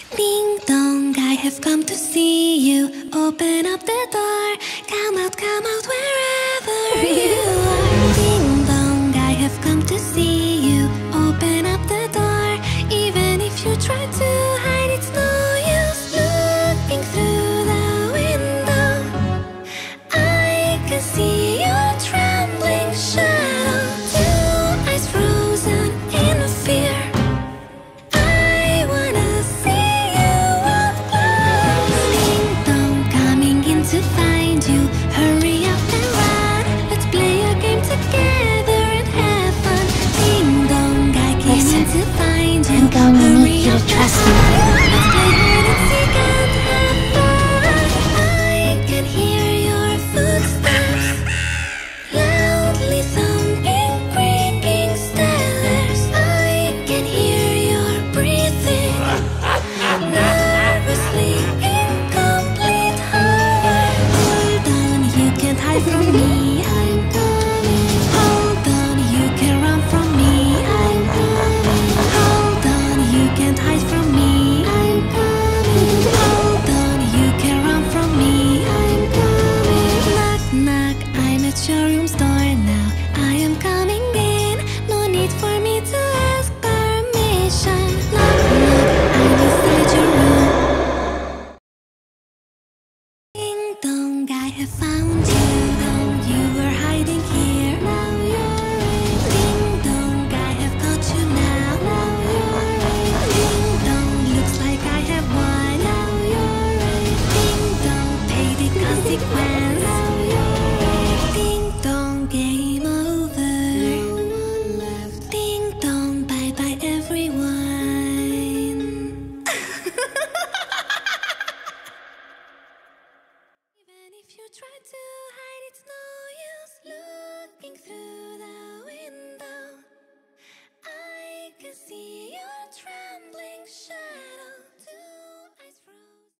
Ding dong, I have come to see you. Open up the door. Come out wherever you are. Ding dong, I have come to see you. Open up the door. Even if you try to hide, it's no use looking through the window. I can see your trembling shadow, two eyes frozen in fear. I wanna see you up close. Ding dong, coming in to find you. Hurry up and run. Let's play a game together and have fun. Ding dong, I came in to find you. I'm going to need you to trust me.